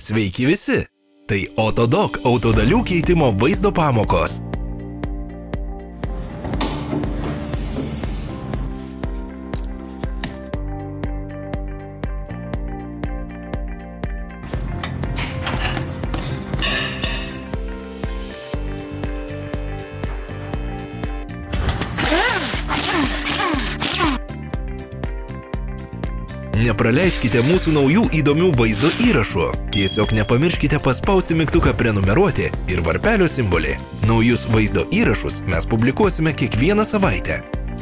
Sveiki visi! Tai Autodoc autodalių keitimo vaizdo pamokos. Nepraleiskite mūsų naujų įdomių vaizdo įrašų. Tiesiog nepamirškite paspausti mygtuką prenumeruoti ir varpelio simbolį. Naujus vaizdo įrašus mes publikuosime kiekvieną savaitę.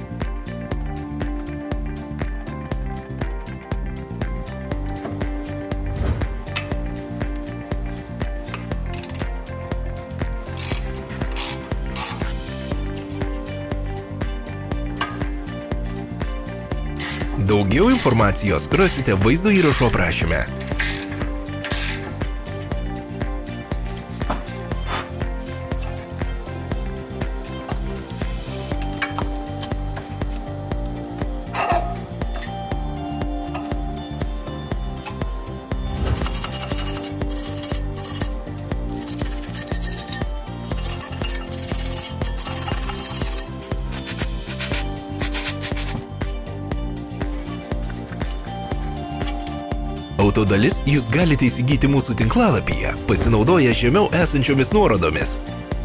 Daugiau informacijos rasite vaizdo įrašo aprašyme. Autodalis jūs galite įsigyti mūsų tinklalapyje, pasinaudoję žemiau esančiomis nuorodomis.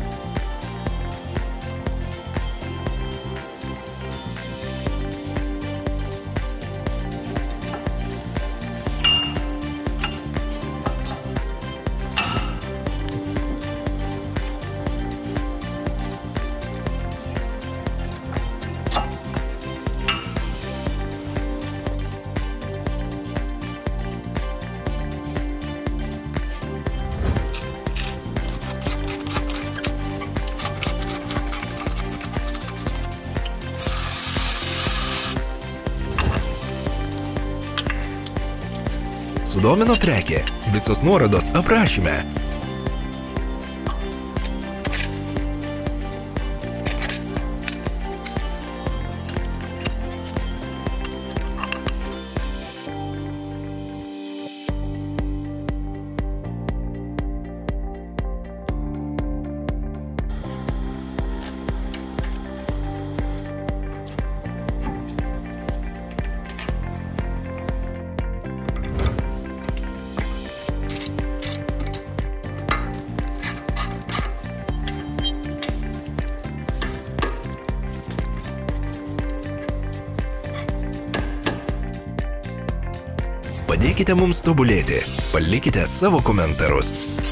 Sudomino prekė, visos nuorodos aprašyme. Padėkite mums tobulėti, palikite savo komentarus.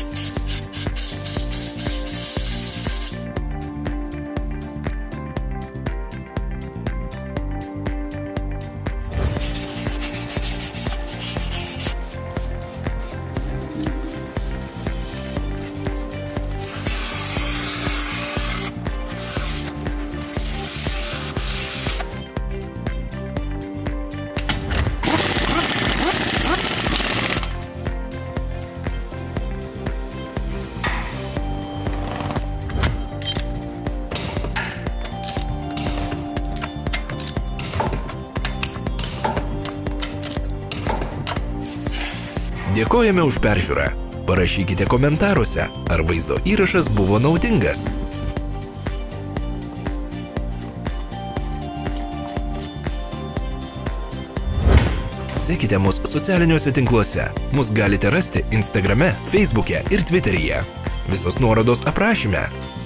Dėkojame už peržiūrą. Parašykite komentaruose, ar vaizdo įrašas buvo naudingas. Sekite mus socialiniuose tinkluose. Mus galite rasti Instagrame, Facebook'e ir Twitter'yje. Visos nuorodos aprašyme.